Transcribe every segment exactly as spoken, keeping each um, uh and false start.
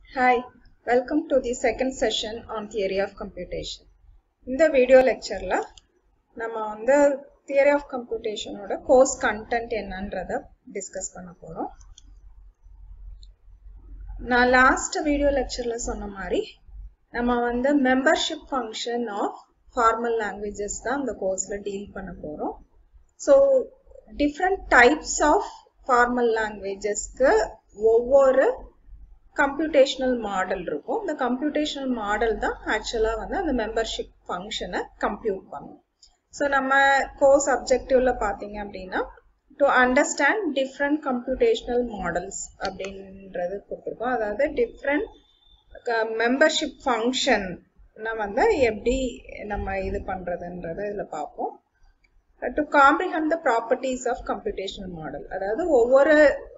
Hi, welcome to the second session on theory of computation. In the video lecture la nama the theory of computation oda course content என்னன்றத discuss பண்ண போறோம். நான் last video lecture la சொன்ன மாதிரி நம்ம வந்து membership function of formal languages தான் இந்த கோர்ஸ்ல deal பண்ண போறோம். So different types of formal languages க்கு ஒவ்வொரு computational model இருக்கும். The computational model தான் actually வந்து அந்த membership function compute பண்ணும். So நம்ம course objective ல பாத்தீங்க அப்படின்னா to understand different computational models அப்படின்றது கொடுத்திருக்கோம். அதாவது different membership function நம்ம வந்து எப்படி நம்ம இது பண்றதுன்றதை இதுல பார்ப்போம். To comprehend the properties of computational model, அதாவது ஒவ்வொரு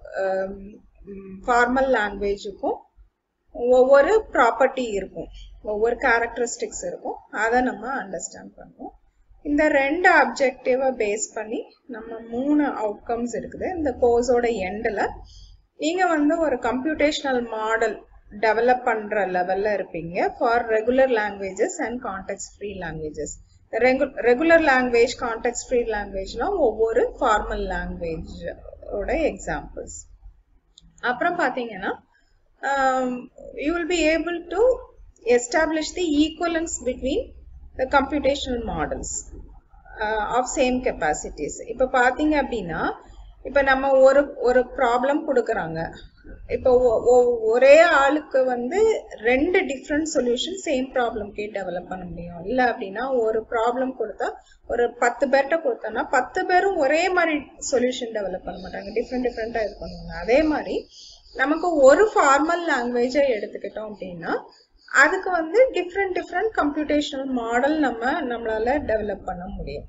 formal language க்கும் ஒவ்வொரு ப்ராப்பர்ட்டி இருக்கும், ஒவ்வொரு கேரக்டரிஸ்டிக்ஸ் இருக்கும், அதை நம்ம அண்டர்ஸ்டாண்ட் பண்ணுவோம். இந்த ரெண்டு அப்ஜெக்டிவை பேஸ் பண்ணி நம்ம மூணு அவுட்கம்ஸ் இருக்குது. இந்த கோர்ஸோட எண்டில் நீங்க வந்து ஒரு கம்ப்யூட்டேஷனல் மாடல் டெவலப் பண்ற லெவல்ல இருப்பீங்க for regular languages and context free languages. Regular language, context free லாங்குவேஜ்லாம் ஒவ்வொரு ஃபார்மல் லாங்குவேஜ் ஓட எக்ஸாம்பிள்ஸ். அப்புறம் பாத்தீங்கன்னா um, you will be able to establish the equivalence between the computational models uh, of same capacities. இப்ப பாத்தீங்க அப்படின்னா இப்ப நம்ம ஒரு ஒரு ப்ராப்ளம் கொடுக்கறாங்க. இப்ப ஒரே ஆளுக்கு வந்து ரெண்டு டிஃப்ரெண்ட் சொல்யூஷன் சேம் ப்ராப்ளம்க்கே டெவலப் பண்ண முடியும். இல்ல அப்படின்னா ஒரு ப்ராப்ளம் கொடுத்தா ஒரு பத்து பேர்ட்ட கொடுத்தோம்னா பத்து பேரும் ஒரே மாதிரி சொல்யூஷன் டெவலப் பண்ண மாட்டாங்க, டிஃப்ரெண்ட் டிஃப்ரெண்டா இது பண்ணுவாங்க. அதே மாதிரி நமக்கு ஒரு ஃபார்மல் லாங்குவேஜை எடுத்துக்கிட்டோம் அப்படின்னா அதுக்கு வந்து டிஃப்ரெண்ட் டிஃப்ரெண்ட் கம்ப்யூட்டேஷனல் மாடல் நம்ம நம்மளால டெவலப் பண்ண முடியும்.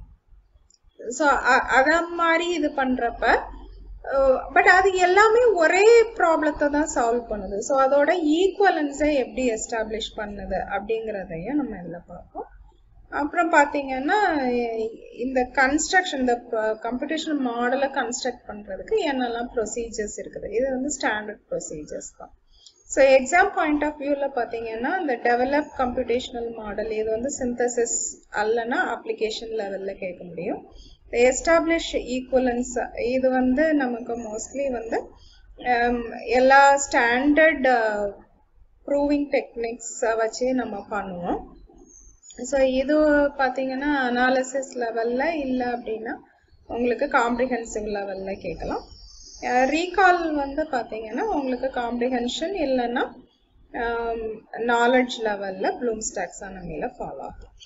ஸோ அத மாதிரி இது பண்றப்ப பட் அது எல்லாமே ஒரே ப்ராப்ளத்தை தான் சால்வ் பண்ணுது. ஸோ அதோட ஈக்குவலன்ஸை எப்படி எஸ்டாப்ளிஷ் பண்ணுது அப்படிங்கிறதையும் நம்ம இதில் பார்ப்போம். அப்புறம் பார்த்தீங்கன்னா இந்த கன்ஸ்ட்ரக்ஷன், இந்த கம்ப்யூட்டேஷனல் மாடலை கன்ஸ்ட்ரக்ட் பண்ணுறதுக்கு என்னெல்லாம் ப்ரொசீஜர்ஸ் இருக்குது, இது வந்து ஸ்டாண்டர்ட் ப்ரொசீஜர்ஸ் தான். ஸோ எக்ஸாம் பாயிண்ட் ஆஃப் வியூவில் பார்த்தீங்கன்னா இந்த டெவலப் கம்ப்யூட்டேஷனல் மாடல் இது வந்து சிந்தசிஸ் அல்லனா அப்ளிகேஷன் லெவலில் கேட்க முடியும். எஸ்டாப்ளிஷ் ஈக்குவலன்ஸ் இது வந்து நமக்கு மோஸ்ட்லி வந்து எல்லா ஸ்டாண்டர்ட் ப்ரூவிங் டெக்னிக்ஸை வச்சு நம்ம பண்ணுவோம். ஸோ இது பார்த்தீங்கன்னா அனாலிசிஸ் லெவலில் இல்லை அப்படின்னா உங்களுக்கு காம்ப்ரிஹென்சிவ் லெவலில் கேட்கலாம். ரீகால் வந்து பார்த்தீங்கன்னா உங்களுக்கு காம்ப்ரிஹென்ஷன் இல்லைன்னா நாலெட்ஜ் லெவலில் ப்ளூம்ஸ் டாக்ஸானமியில் ஃபாலோ ஆகும்.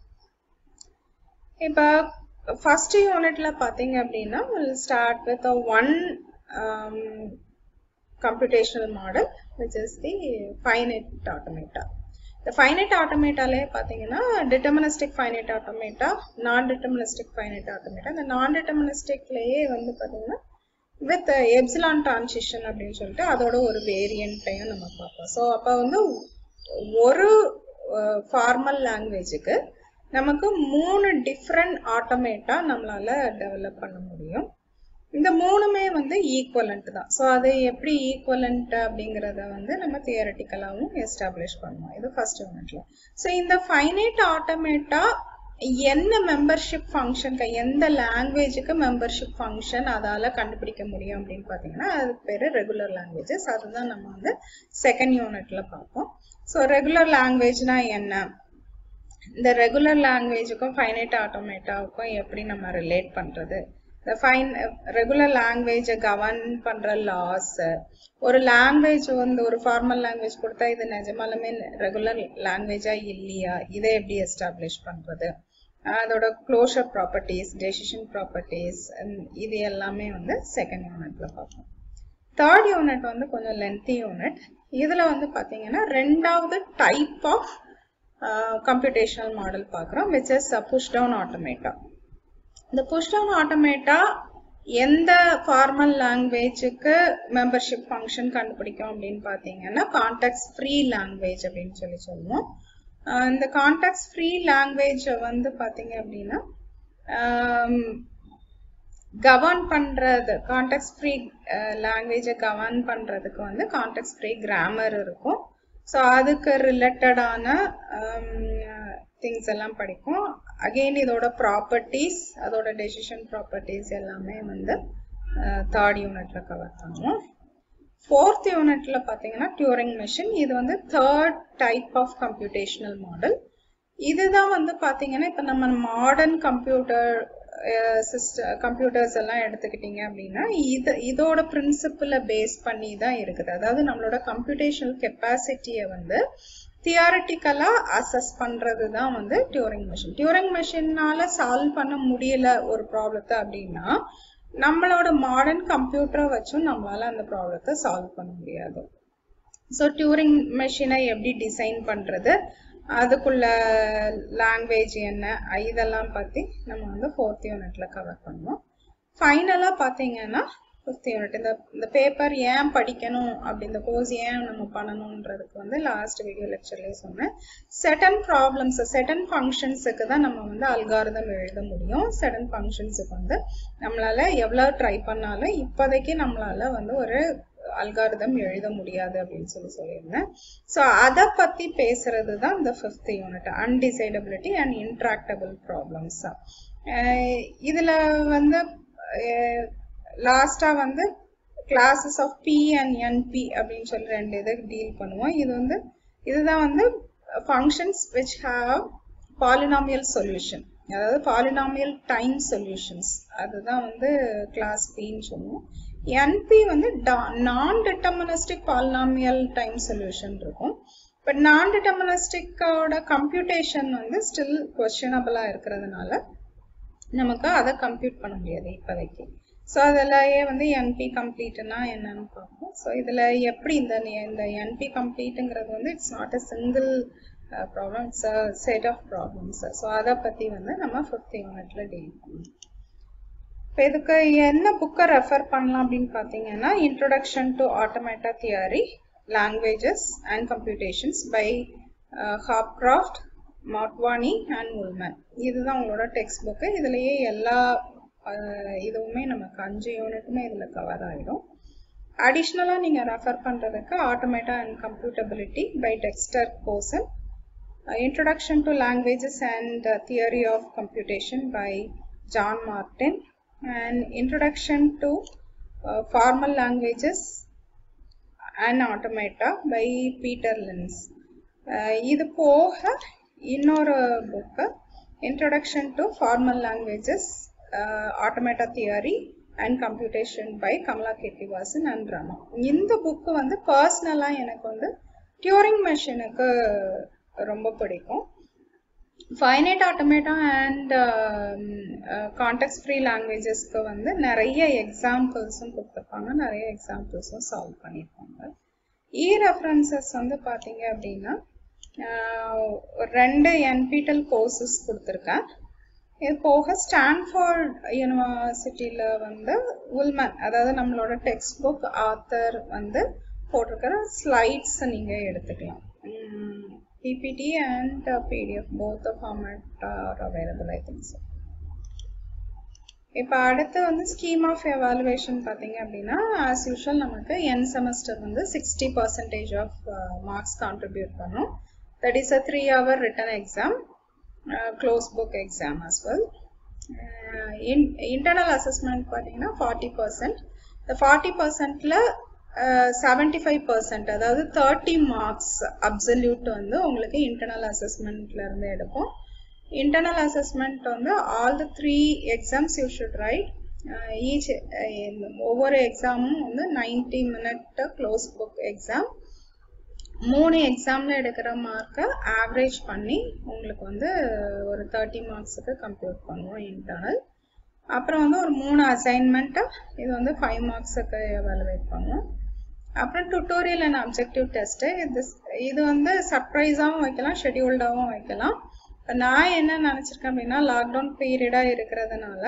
இப்போ ஃபர்ஸ்ட் யூனிட்ல பார்த்தீங்க அப்படின்னா we'll start with a one um, computational model which is the finite automata. The finite automataலே பார்த்தீங்கன்னா deterministic finite automata, non-deterministic finite automata. இந்த non-deterministicலயே வந்து பார்த்தீங்கன்னா with epsilon transition அப்படின்னு சொல்லிட்டு அதோட ஒரு வேரியண்ட்டையும் நம்ம பார்ப்போம். ஸோ அப்போ வந்து ஒரு ஃபார்மல் லாங்குவேஜுக்கு நமக்கு மூணு டிஃப்ரெண்ட் ஆட்டோமேட்டா நம்மளால டெவலப் பண்ண முடியும். இந்த மூணுமே வந்து ஈக்குவலண்ட் தான். ஸோ அது எப்படி ஈக்குவலண்ட் அப்படிங்கிறத வந்து நம்ம தியரட்டிக்கலாகவும் எஸ்டாப்ளிஷ் பண்ணுவோம். இது ஃபர்ஸ்ட் யூனிட்ல. ஸோ இந்த ஃபைனைட் ஆட்டோமேட்டா என்ன மெம்பர்ஷிப் ஃபங்க்ஷன், எந்த லாங்குவேஜுக்கு மெம்பர்ஷிப் ஃபங்க்ஷன் அதால கண்டுபிடிக்க முடியும் அப்படின்னு பார்த்தீங்கன்னா அதுக்கு பேர் ரெகுலர் லாங்குவேஜஸ். அதுதான் நம்ம வந்து செகண்ட் யூனிட்ல பார்ப்போம். ஸோ ரெகுலர் லாங்குவேஜ்னா என்ன, இந்த ரெகுலர் லாங்குவேஜுக்கும் ஃபைனைட் ஆட்டோமேட்டாவுக்கும் எப்படி நம்ம ரிலேட் பண்றது, இந்த ஃபைன் ரெகுலர் லாங்குவேஜை கவர்ன் பண்ற லாஸ், ஒரு லாங்குவேஜ் வந்து ஒரு ஃபார்மல் லாங்குவேஜ் கொடுத்தா இது நிஜமாலுமே ரெகுலர் லாங்குவேஜா இல்லையா, இதை எப்படி எஸ்டாப்ளிஷ் பண்றது, அதோட க்ளோஷர் ப்ராப்பர்ட்டிஸ், டெசிஷன் ப்ராப்பர்ட்டிஸ், இது எல்லாமே வந்து செகண்ட் யூனிட்ல பார்ப்போம். தேர்ட் யூனிட் வந்து கொஞ்சம் லென்த்தி யூனிட். இதுல வந்து பாத்தீங்கன்னா ரெண்டாவது டைப் ஆஃப் கம்ப்யூட்டேஷனல் மாடல் பார்க்குறோம், which is push down automata. இந்த push down automata எந்த ஃபார்மல் லாங்குவேஜுக்கு மெம்பர்ஷிப் ஃபங்க்ஷன் கண்டுபிடிக்கும் அப்படின்னு பார்த்தீங்கன்னா கான்டெக்ஸ்ட் ஃப்ரீ லாங்குவேஜ் அப்படின்னு சொல்லி சொல்லுவோம். இந்த கான்டெக்ஸ்ட் ஃப்ரீ லாங்குவேஜ் வந்து பார்த்தீங்க அப்படின்னா கவர்ன் பண்றது, கான்டெக்ஸ்ட் ஃப்ரீ லாங்குவேஜை கவர்ன் பண்றதுக்கு வந்து கான்டெக்ஸ்ட் ஃப்ரீ கிராமர் இருக்கும். ஸோ அதுக்கு ரிலேட்டடான திங்ஸ் எல்லாம் படிக்கும். அகெயின் இதோட ப்ராப்பர்ட்டிஸ், அதோட டெசிஷன் ப்ராப்பர்ட்டிஸ் எல்லாமே வந்து தேர்ட் யூனிட்ல கவர் பண்ணுவோம். ஃபோர்த் யூனிட்ல பார்த்தீங்கன்னா டியூரிங் மெஷின். இது வந்து third type of computational model. இதுதான் வந்து பார்த்தீங்கன்னா இப்போ நம்ம மாடர்ன் கம்ப்யூட்டர் சிஸ்டம் கம்ப்யூட்டர்ஸ் எல்லாம் எடுத்துக்கிட்டீங்க அப்படின்னா இது இதோட பிரின்சிபிளை பேஸ் பண்ணி தான் இருக்குது. அதாவது நம்மளோட கம்ப்யூட்டேஷனல் கெப்பாசிட்டியை வந்து தியரட்டிக்கலா அசஸ் பண்றது தான் வந்து டியூரிங் மெஷின். டியூரிங் மெஷின்னால சால்வ் பண்ண முடியல ஒரு ப்ராப்ளத்தை அப்படின்னா நம்மளோட மாடர்ன் கம்ப்யூட்டரை வச்சும் நம்மளால அந்த ப்ராப்ளத்தை சால்வ் பண்ண முடியாது. ஸோ டியூரிங் மெஷினை எப்படி டிசைன் பண்றது, அதுக்குள்ள லாங்குவேஜ் என்ன, இதெல்லாம் பற்றி நம்ம வந்து ஃபோர்த் யூனிட்ல கவர் பண்ணுவோம். ஃபைனலாக பார்த்தீங்கன்னா ஃபிஃப்த் யூனிட் இந்த இந்த பேப்பர் ஏன் படிக்கணும் அப்படி இந்த கோர்ஸ் ஏன் நம்ம பண்ணணுன்றதுக்கு வந்து லாஸ்ட் வீடியோ லெக்சர்லேயே சொன்னேன். செட்டன் ப்ராப்ளம்ஸ் செட்டன் ஃபங்க்ஷன்ஸுக்கு தான் நம்ம வந்து அல்காரிதம் எழுத முடியும். செட்டன் ஃபங்க்ஷன்ஸுக்கு வந்து நம்மளால எவ்வளோ ட்ரை பண்ணாலும் இப்போதைக்கு நம்மளால வந்து ஒரு அல்காரிதம் எழுத முடியாது அப்படின்னு சொல்லி சொல்லியிருந்தேன். ஸோ அதை பற்றி பேசுறது தான் இந்த fifth unit, undecidability and intractable problems. இதில் வந்து லாஸ்ட்டாக வந்து classes of P and NP அப்படின்னு சொல்லி ரெண்டு இதை டீல் பண்ணுவோம். இது வந்து இதுதான் வந்து functions which have polynomial solution, அதாவது பாலினாமியல் டைம் சொல்யூஷன்ஸ், அதுதான் வந்து கிளாஸ் பின்னு சொல்லுவோம். என்பி வந்து non deterministic polynomial time solution இருக்கும். பட் நான் டிட்டர்மினிஸ்டிக்கோட கம்ப்யூட்டேஷன் வந்து ஸ்டில் கொஸ்டினபிளாக இருக்கிறதுனால நமக்கு அதை கம்ப்யூட் பண்ண முடியாது இப்போதைக்கு. ஸோ அதிலேயே வந்து என்பி கம்ப்ளீட்னா என்னன்னு பார்ப்போம். ஸோ இதில் எப்படி இந்த இந்த என்பி கம்ப்ளீட்டுங்கிறது வந்து it's not a single problem, it's a set of problems. So அதை பற்றி வந்து நம்ம ஃபிஃப்த் யூனிட்ல டீல் பண்ணுவோம். இப்போ இதுக்கு என்ன புக்கை ரெஃபர் பண்ணலாம் அப்படின்னு பார்த்தீங்கன்னா introduction to automata theory, languages and computations by Hopcroft, Motwani and Ullman. இதுதான் உங்களோட டெக்ஸ்ட் புக்கு. இதுலேயே எல்லா இதுவுமே நமக்கு அஞ்சு யூனிட்டுமே இதில் கவர் ஆகிடும். அடிஷ்னலாக நீங்கள் ரெஃபர் பண்ணுறதுக்கு automata and computability by Dexter Kozen, introduction to languages and theory of computation by John Martin, and introduction to uh, formal languages and automata by Peter Linz. இது போக இன்னொரு book introduction to formal languages, uh, automata theory and computation by Kamala Kettivasan and Rama. இந்த book வந்து பர்சனலா எனக்கு வந்து Turing மெஷினுக்கு ரொம்ப பிடிக்கும். Finite automata and context free லாங்குவேஜஸ்க்கு வந்து நிறைய எக்ஸாம்பிள்ஸும் கொடுத்துருப்பாங்க, நிறைய எக்ஸாம்பிள்ஸும் சால்வ் பண்ணியிருப்பாங்க. இ ரெஃபரன்சஸ் வந்து பார்த்தீங்க அப்படின்னா ரெண்டு என்பிடெல் கோர்சஸ் கொடுத்துருக்கேன். இது போக ஸ்டான்ஃபோர்ட் யூனிவர்சிட்டியில் வந்து உல்மன், அதாவது நம்மளோட டெக்ஸ்ட் புக் ஆத்தர் வந்து போட்டிருக்கிற ஸ்லைட்ஸ் நீங்கள் எடுத்துக்கலாம். P P T and uh, P D F both the format are available, I think so. இப்போ அடுத்து வந்து ஸ்கீம் ஆஃப் எவாலுவேஷன் பார்த்தீங்க அப்படின்னா ஆஸ் யூஷுவல் நமக்கு என் செமஸ்டர் வந்து sixty percentage of marks contribute பண்ணும். That is a three hour written exam, close book exam as well. In internal assessment பார்த்தீங்கன்னா forty percent. இந்த ஃபார்ட்டி பர்சன்ட்ல செவன்டி ஃபைவ் பர்சன்ட் அதாவது thirty marks absolute வந்து உங்களுக்கு internal அசஸ்மெண்ட்ல இருந்து எடுப்போம். இன்டர்னல் அசஸ்மெண்ட் வந்து all the three exams you should write. Each ஒவ்வொரு எக்ஸாமும் வந்து ninety minute close book exam. மூணு எக்ஸாம்ல எடுக்கிற மார்க்கை ஆவரேஜ் பண்ணி உங்களுக்கு வந்து ஒரு தேர்ட்டி மார்க்ஸுக்கு கம்ப்யூட் பண்ணுவோம் இன்டர்னல். அப்புறம் வந்து ஒரு மூணு அசைன்மெண்ட்டை இது வந்து ஃபைவ் மார்க்ஸுக்கு எவாலுவேட் பண்ணுவோம். அப்புறம் டுட்டோரியல் அண்ட் அப்ஜெக்டிவ் டெஸ்ட்டு, இது இது வந்து சர்ப்ரைஸாகவும் வைக்கலாம், ஷெடியூல்டாகவும் வைக்கலாம். நான் என்ன நினச்சிருக்கேன் அப்படின்னா லாக்டவுன் பீரியடாக இருக்கிறதுனால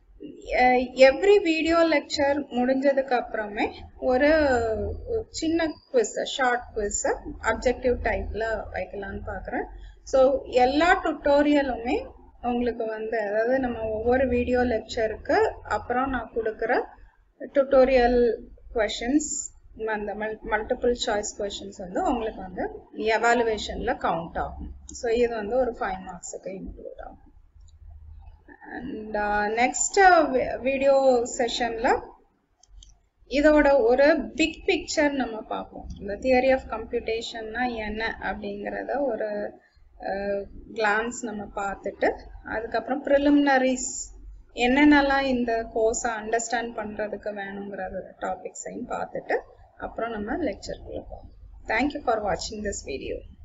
எவ்ரி வீடியோ லெக்சர் முடிஞ்சதுக்கு அப்புறமே ஒரு சின்ன குவிஸ், ஷார்ட் குவிஸ் அப்ஜெக்டிவ் டைப்பில் வைக்கலான்னு பார்க்குறேன். ஸோ எல்லா டுட்டோரியலுமே உங்களுக்கு வந்து அதாவது நம்ம ஒவ்வொரு வீடியோ லெக்சருக்கு அப்புறம் நான் கொடுக்குற டுட்டோரியல் கொஷின்ஸ் அந்த மல்டிபிள் சாய்ஸ் கொஷின்ஸ் வந்து உங்களுக்கு வந்து எவாலுவேஷன்ல கவுண்ட் ஆகும். ஸோ இது வந்து ஒரு ஃபைவ் மார்க்ஸுக்கு இன்க்ளூட் ஆகும். அண்ட் நெக்ஸ்ட் வீடியோ செஷன்ல இதோட ஒரு பிக் பிக்சர் நம்ம பார்ப்போம். இந்த தியரி ஆஃப் கம்ப்யூட்டேஷன்னா என்ன அப்படிங்கிறத ஒரு கிளான்ஸ் நம்ம பார்த்துட்டு, அதுக்கப்புறம் ப்ரிலிமினரிஸ் என்னென்னலாம் இந்த கோர்ஸை அண்டர்ஸ்டாண்ட் பண்ணுறதுக்கு வேணுங்கிற டாபிக்ஸையும் பார்த்துட்டு அப்புறம் நம்ம லெக்சருக்குள்ள போவோம். தேங்க்யூ ஃபார் வாட்சிங் திஸ் வீடியோ.